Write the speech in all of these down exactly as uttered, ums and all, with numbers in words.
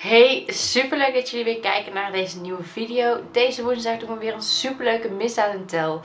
Hey, super leuk dat jullie weer kijken naar deze nieuwe video. Deze woensdag doen we weer een super leuke misdaad en tel.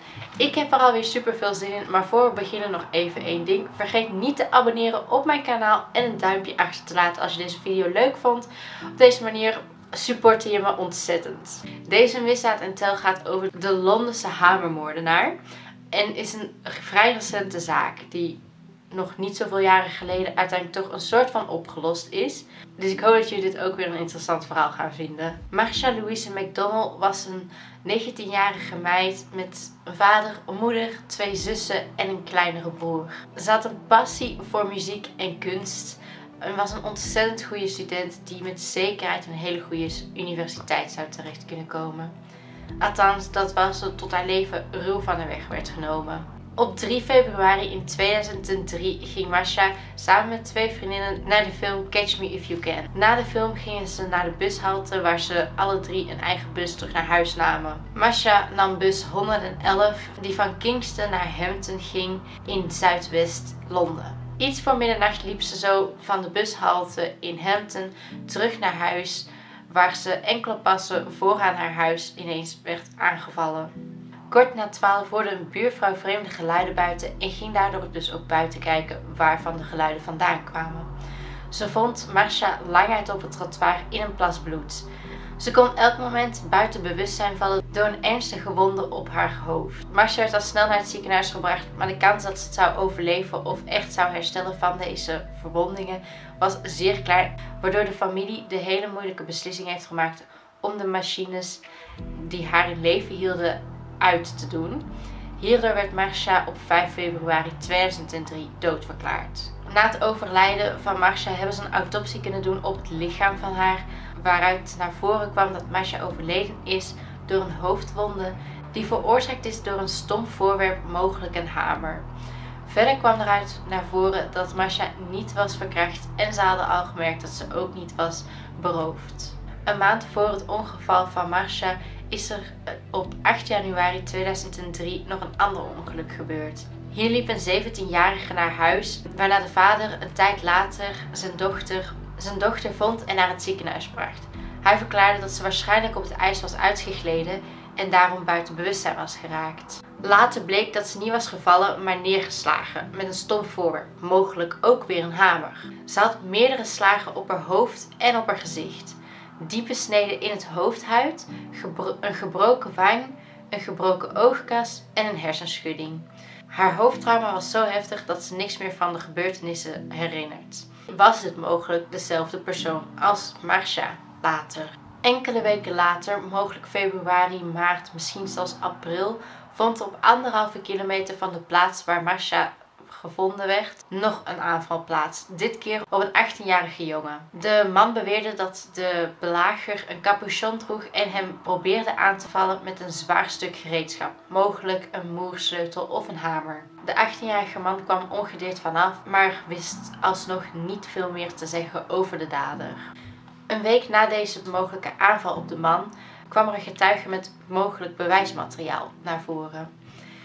Ik heb er alweer super veel zin in, maar voor we beginnen nog even één ding. Vergeet niet te abonneren op mijn kanaal en een duimpje achter te laten als je deze video leuk vond. Op deze manier supporte je me ontzettend. Deze misdaad en tel gaat over de Londense hamermoordenaar. En is een vrij recente zaak die nog niet zoveel jaren geleden uiteindelijk toch een soort van opgelost is. Dus ik hoop dat jullie dit ook weer een interessant verhaal gaan vinden. Marsha Louise McDonnell was een negentienjarige meid met een vader, een moeder, twee zussen en een kleinere broer. Ze had een passie voor muziek en kunst en was een ontzettend goede student die met zekerheid een hele goede universiteit zou terecht kunnen komen. Althans, dat was ze tot haar leven ruw van de weg werd genomen. Op drie februari in tweeduizend drie ging Marsha samen met twee vriendinnen naar de film Catch Me If You Can. Na de film gingen ze naar de bushalte waar ze alle drie een eigen bus terug naar huis namen. Marsha nam bus honderdelf die van Kingston naar Hampton ging in zuidwest Londen. Iets voor middernacht liep ze zo van de bushalte in Hampton terug naar huis, waar ze enkele passen vooraan haar huis ineens werd aangevallen. Kort na twaalf hoorde een buurvrouw vreemde geluiden buiten en ging daardoor dus ook buiten kijken waarvan de geluiden vandaan kwamen. Ze vond Marsha lang uit op het trottoir in een plas bloed. Ze kon elk moment buiten bewustzijn vallen door een ernstige wonde op haar hoofd. Marsha werd al snel naar het ziekenhuis gebracht, maar de kans dat ze het zou overleven of echt zou herstellen van deze verwondingen was zeer klein, waardoor de familie de hele moeilijke beslissing heeft gemaakt om de machines die haar in leven hielden uit te doen. Hierdoor werd Marsha op vijf februari tweeduizend drie doodverklaard. Na het overlijden van Marsha hebben ze een autopsie kunnen doen op het lichaam van haar, waaruit naar voren kwam dat Marsha overleden is door een hoofdwonde die veroorzaakt is door een stom voorwerp, mogelijk een hamer. Verder kwam eruit naar voren dat Marsha niet was verkracht en ze hadden al gemerkt dat ze ook niet was beroofd. Een maand voor het ongeval van Marsha is er op acht januari tweeduizend drie nog een ander ongeluk gebeurd. Hier liep een zeventienjarige naar huis, waarna de vader een tijd later zijn dochter, zijn dochter vond en naar het ziekenhuis bracht. Hij verklaarde dat ze waarschijnlijk op het ijs was uitgegleden en daarom buiten bewustzijn was geraakt. Later bleek dat ze niet was gevallen, maar neergeslagen met een stom voorwerp, mogelijk ook weer een hamer. Ze had meerdere slagen op haar hoofd en op haar gezicht. Diepe sneden in het hoofdhuid, gebro een gebroken wang, een gebroken oogkas en een hersenschudding. Haar hoofdtrauma was zo heftig dat ze niks meer van de gebeurtenissen herinnert. Was het mogelijk dezelfde persoon als Marsha later? Enkele weken later, mogelijk februari, maart, misschien zelfs april, vond op anderhalve kilometer van de plaats waar Marsha gevonden werd nog een aanval plaats. Dit keer op een achttienjarige jongen. De man beweerde dat de belager een capuchon droeg en hem probeerde aan te vallen met een zwaar stuk gereedschap, mogelijk een moersleutel of een hamer. De achttienjarige man kwam ongedeerd vanaf, maar wist alsnog niet veel meer te zeggen over de dader. Een week na deze mogelijke aanval op de man kwam er een getuige met mogelijk bewijsmateriaal naar voren.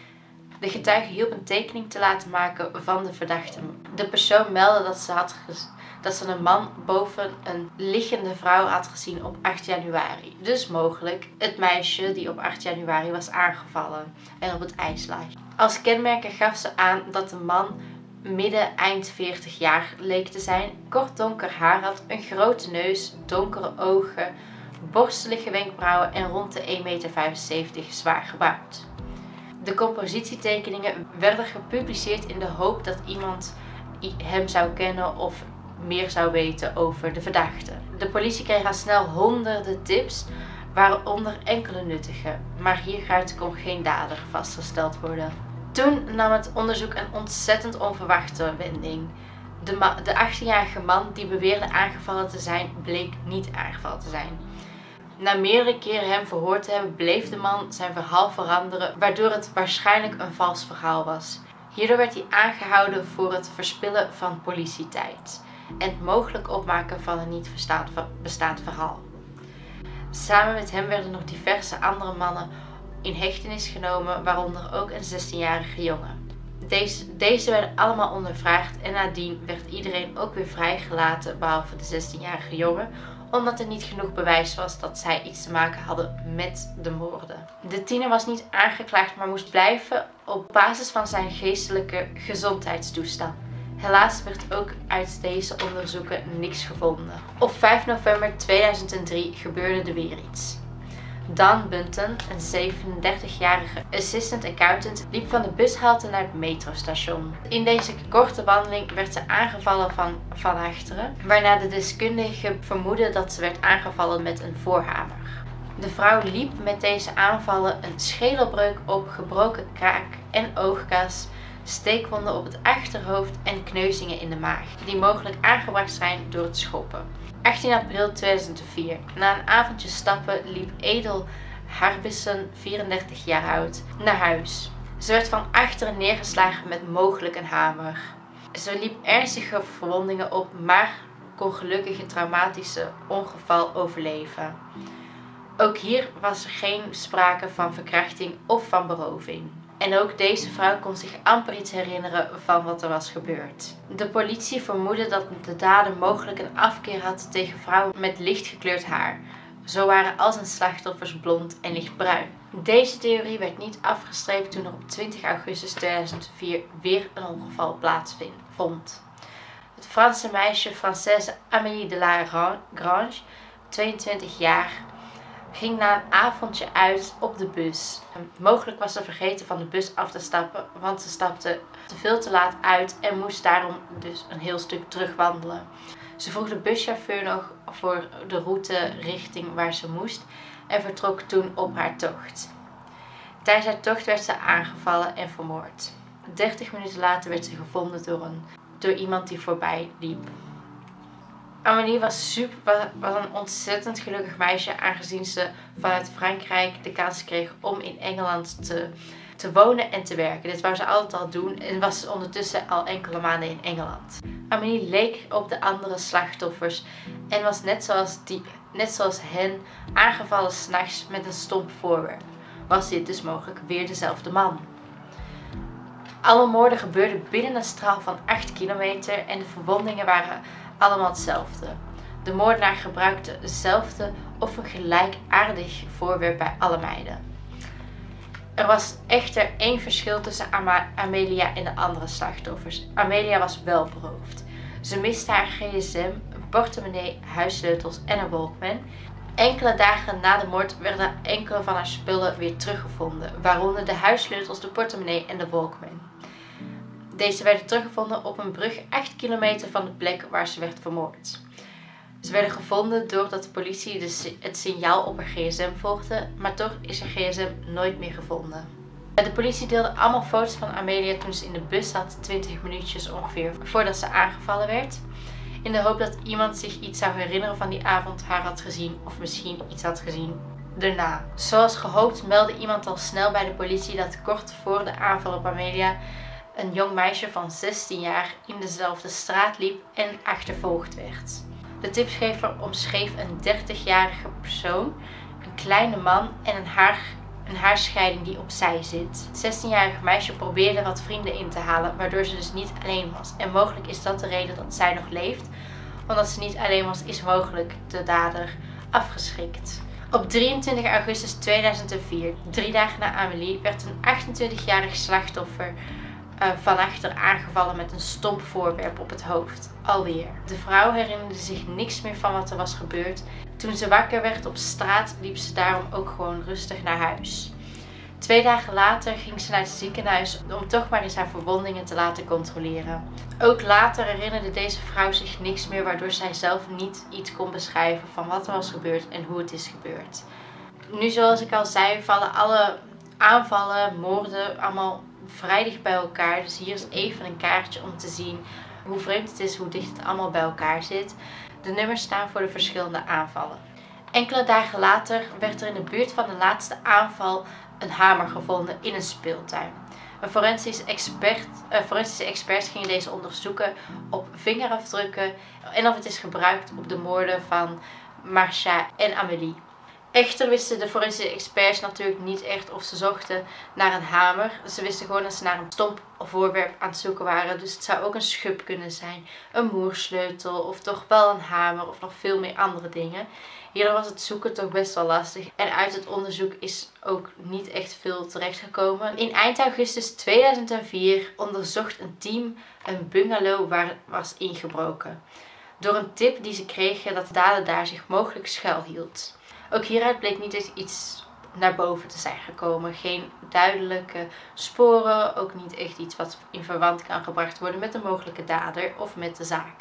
De getuige hielp een tekening te laten maken van de verdachte. De persoon meldde dat ze, had dat ze een man boven een liggende vrouw had gezien op acht januari. Dus mogelijk het meisje die op acht januari was aangevallen en op het ijs lag. Als kenmerken gaf ze aan dat de man midden eind veertig jaar leek te zijn, kort donker haar had, een grote neus, donkere ogen, borstelige wenkbrauwen en rond de één komma vijfenzeventig meter zwaar gebouwd. De compositietekeningen werden gepubliceerd in de hoop dat iemand hem zou kennen of meer zou weten over de verdachte. De politie kreeg al snel honderden tips, waaronder enkele nuttige, maar hieruit kon geen dader vastgesteld worden. Toen nam het onderzoek een ontzettend onverwachte wending. De, de achttienjarige man die beweerde aangevallen te zijn, bleek niet aangevallen te zijn. Na meerdere keren hem verhoord te hebben, bleef de man zijn verhaal veranderen, waardoor het waarschijnlijk een vals verhaal was. Hierdoor werd hij aangehouden voor het verspillen van politietijd en het mogelijk opmaken van een niet bestaand verhaal. Samen met hem werden nog diverse andere mannen in hechtenis genomen, waaronder ook een zestienjarige jongen. Deze, deze werden allemaal ondervraagd en nadien werd iedereen ook weer vrijgelaten, behalve de zestienjarige jongen, omdat er niet genoeg bewijs was dat zij iets te maken hadden met de moorden. De tiener was niet aangeklaagd, maar moest blijven op basis van zijn geestelijke gezondheidstoestand. Helaas werd ook uit deze onderzoeken niks gevonden. Op vijf november tweeduizend drie gebeurde er weer iets. Dan Bunton, een zevenendertigjarige assistant accountant, liep van de bushalte naar het metrostation. In deze korte wandeling werd ze aangevallen van, van achteren, waarna de deskundigen vermoedden dat ze werd aangevallen met een voorhamer. De vrouw liep met deze aanvallen een schedelbreuk op, gebroken kaak en oogkas, steekwonden op het achterhoofd en kneuzingen in de maag, die mogelijk aangebracht zijn door het schoppen. achttien april tweeduizend vier. Na een avondje stappen liep Edel Harbison, vierendertig jaar oud, naar huis. Ze werd van achteren neergeslagen met mogelijk een hamer. Ze liep ernstige verwondingen op, maar kon gelukkig het traumatische ongeval overleven. Ook hier was er geen sprake van verkrachting of van beroving. En ook deze vrouw kon zich amper iets herinneren van wat er was gebeurd. De politie vermoedde dat de dader mogelijk een afkeer had tegen vrouwen met lichtgekleurd haar. Zo waren al zijn slachtoffers blond en lichtbruin. Deze theorie werd niet afgestreept toen er op twintig augustus tweeduizend vier weer een ongeval plaatsvond. Het Franse meisje Française Amélie de la Grange, tweeëntwintig jaar, ging na een avondje uit op de bus. Mogelijk was ze vergeten van de bus af te stappen, want ze stapte te veel te laat uit en moest daarom dus een heel stuk terugwandelen. Ze vroeg de buschauffeur nog voor de route richting waar ze moest en vertrok toen op haar tocht. Tijdens haar tocht werd ze aangevallen en vermoord. dertig minuten later werd ze gevonden door, een, door iemand die voorbij liep. Amélie was, super, was een ontzettend gelukkig meisje, aangezien ze vanuit Frankrijk de kans kreeg om in Engeland te, te wonen en te werken. Dit wou ze altijd al doen en was ondertussen al enkele maanden in Engeland. Amélie leek op de andere slachtoffers en was net zoals, die, net zoals hen aangevallen 's nachts met een stomp voorwerp. Was dit dus mogelijk weer dezelfde man? Alle moorden gebeurden binnen een straal van acht kilometer en de verwondingen waren allemaal hetzelfde. De moordenaar gebruikte hetzelfde of een gelijkaardig voorwerp bij alle meiden. Er was echter één verschil tussen Ama Amelia en de andere slachtoffers. Amelia was wel beroofd. Ze miste haar gsm, een portemonnee, huissleutels en een Walkman. Enkele dagen na de moord werden enkele van haar spullen weer teruggevonden, waaronder de huissleutels, de portemonnee en de Walkman. Deze werden teruggevonden op een brug acht kilometer van de plek waar ze werd vermoord. Ze werden gevonden doordat de politie de, het signaal op haar gsm volgde, maar toch is haar gsm nooit meer gevonden. De politie deelde allemaal foto's van Amelia toen ze in de bus zat, twintig minuutjes ongeveer voordat ze aangevallen werd. In de hoop dat iemand zich iets zou herinneren van die avond, haar had gezien of misschien iets had gezien daarna. Zoals gehoopt meldde iemand al snel bij de politie dat kort voor de aanval op Amelia een jong meisje van zestien jaar in dezelfde straat liep en achtervolgd werd. De tipsgever omschreef een dertigjarige persoon, een kleine man en een, haar, een haarscheiding die opzij zit. Het zestienjarige meisje probeerde wat vrienden in te halen, waardoor ze dus niet alleen was. En mogelijk is dat de reden dat zij nog leeft. Omdat ze niet alleen was, is mogelijk de dader afgeschrikt. Op drieëntwintig augustus tweeduizend vier, drie dagen na Amélie, werd een achtentwintigjarig slachtoffer Uh, van achter aangevallen met een stomp voorwerp op het hoofd. Alweer. De vrouw herinnerde zich niks meer van wat er was gebeurd. Toen ze wakker werd op straat, liep ze daarom ook gewoon rustig naar huis. Twee dagen later ging ze naar het ziekenhuis om toch maar eens haar verwondingen te laten controleren. Ook later herinnerde deze vrouw zich niks meer, waardoor zij zelf niet iets kon beschrijven van wat er was gebeurd en hoe het is gebeurd. Nu, zoals ik al zei, vallen alle aanvallen, moorden allemaal vrij dicht bij elkaar. Dus hier is even een kaartje om te zien hoe vreemd het is, hoe dicht het allemaal bij elkaar zit. De nummers staan voor de verschillende aanvallen. Enkele dagen later werd er in de buurt van de laatste aanval een hamer gevonden in een speeltuin. Een forensisch expert, uh, forensische experts gingen deze onderzoeken op vingerafdrukken en of het is gebruikt op de moorden van Marcia en Amélie. Echter wisten de forensische experts natuurlijk niet echt of ze zochten naar een hamer. Ze wisten gewoon dat ze naar een stomp of voorwerp aan het zoeken waren. Dus het zou ook een schub kunnen zijn, een moersleutel of toch wel een hamer of nog veel meer andere dingen. Hierdoor was het zoeken toch best wel lastig. En uit het onderzoek is ook niet echt veel terechtgekomen. In eind augustus tweeduizend vier onderzocht een team een bungalow waar was ingebroken. Door een tip die ze kregen dat de dader daar zich mogelijk schuilhield. Ook hieruit bleek niet eens iets naar boven te zijn gekomen. Geen duidelijke sporen, ook niet echt iets wat in verband kan gebracht worden met de mogelijke dader of met de zaak.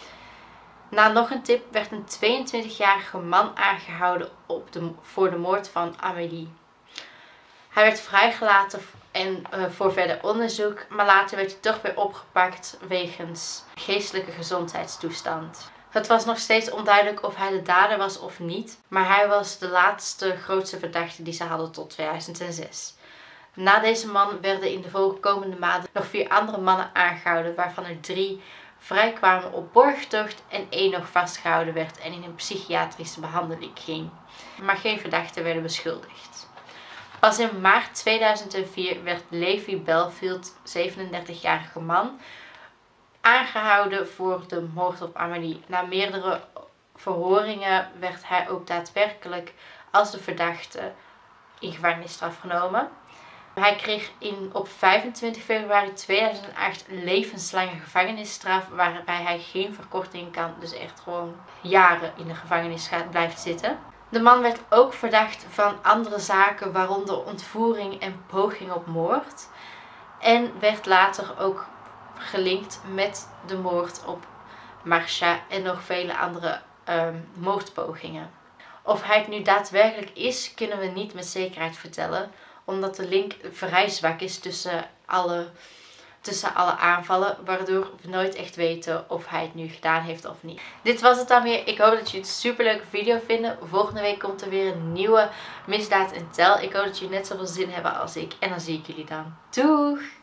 Na nog een tip werd een tweeëntwintigjarige man aangehouden op de, voor de moord van Amélie. Hij werd vrijgelaten en, uh, voor verder onderzoek, maar later werd hij toch weer opgepakt wegens geestelijke gezondheidstoestand. Het was nog steeds onduidelijk of hij de dader was of niet, maar hij was de laatste grootste verdachte die ze hadden tot tweeduizend zes. Na deze man werden in de volgende maanden nog vier andere mannen aangehouden, waarvan er drie vrijkwamen op borgtocht en één nog vastgehouden werd en in een psychiatrische behandeling ging. Maar geen verdachten werden beschuldigd. Pas in maart tweeduizend vier werd Levi Bellfield, zevenendertigjarige man, aangehouden voor de moord op Amélie. Na meerdere verhoringen werd hij ook daadwerkelijk als de verdachte in gevangenisstraf genomen. Hij kreeg in, op vijfentwintig februari tweeduizend acht levenslange gevangenisstraf, waarbij hij geen verkorting kan, dus echt gewoon jaren in de gevangenis gaat, blijft zitten. De man werd ook verdacht van andere zaken, waaronder ontvoering en poging op moord. En werd later ook gelinkt met de moord op Marcia en nog vele andere um, moordpogingen. Of hij het nu daadwerkelijk is, kunnen we niet met zekerheid vertellen, omdat de link vrij zwak is tussen alle, tussen alle aanvallen, waardoor we nooit echt weten of hij het nu gedaan heeft of niet. Dit was het dan weer. Ik hoop dat jullie het een superleuke video vinden. Volgende week komt er weer een nieuwe Misdaad en Tel. Ik hoop dat jullie net zoveel zin hebben als ik en dan zie ik jullie dan. Doeg!